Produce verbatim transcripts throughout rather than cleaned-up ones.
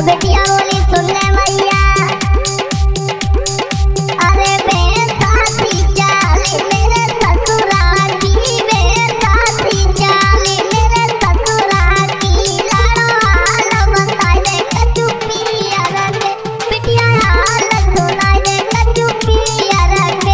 बेटिया बोली सुन ले मैया, अरे बेसाती चाली मेरे ससुराल की, बेसाती चाली मेरे ससुराल की, लाड़ो हाल बताई दे कचू पिया रखे, बेटिया हाल सुनाई दे कचू पिया रखे।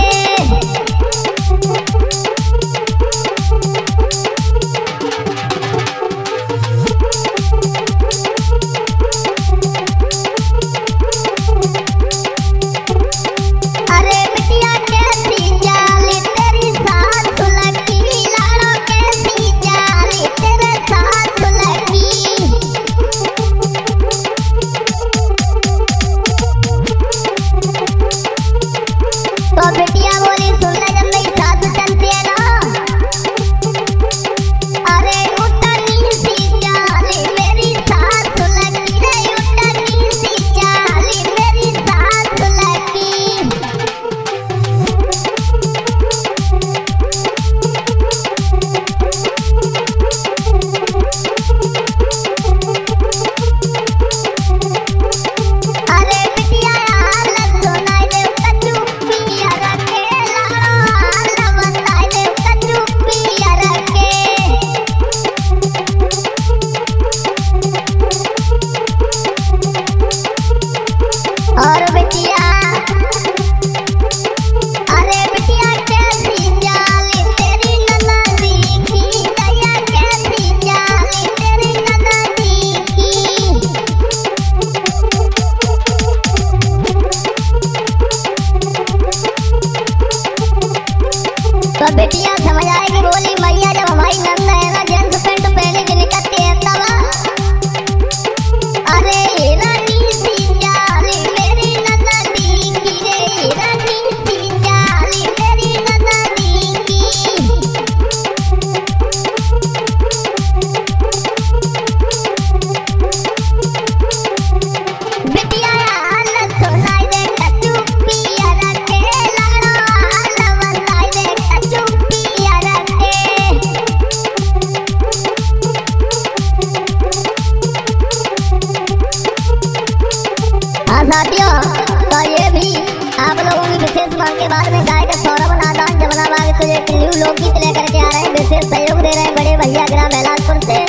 तो बेटिया बोली सुन ले जब मेरी सासू चलती है ना, अरे उतनी सी चाली मेरी सासू लगी रे, उतनी सी चाली मेरी सासू लगी। अरे बिटिया हाल सुनाई दे कचू पिया रखे, लाड़ो हाल बताई दे कचू पिया रखे। और बिटिया अरे बिटिया कैसी चाली तेरी ननदी की, दया कैसी चाली तेरी ननदी की। तो बेटिया समझ आएगी बोली मैया जब हमारी नंद है ना जींस पैंट पहने के निकलती है तब, अरे रानी सी चाली मेरी ननदी की रे, रानी सी चाली मेरी ननदी की। बिटिया हाल सुनाई दे कचू पिया रखे, लाड़ो हाल बताई दे कचू पिया रखे। हाँ साथियों, तो ये भी आप लोगों की विशेष मांग के बाद में गाय का सौरभ नादान जमुना बाग से एक न्यू लोकगीत लेकर के आ रहे हैं। विशेष सहयोग दे रहे हैं बड़े भैया ग्राम बेलासपुर से।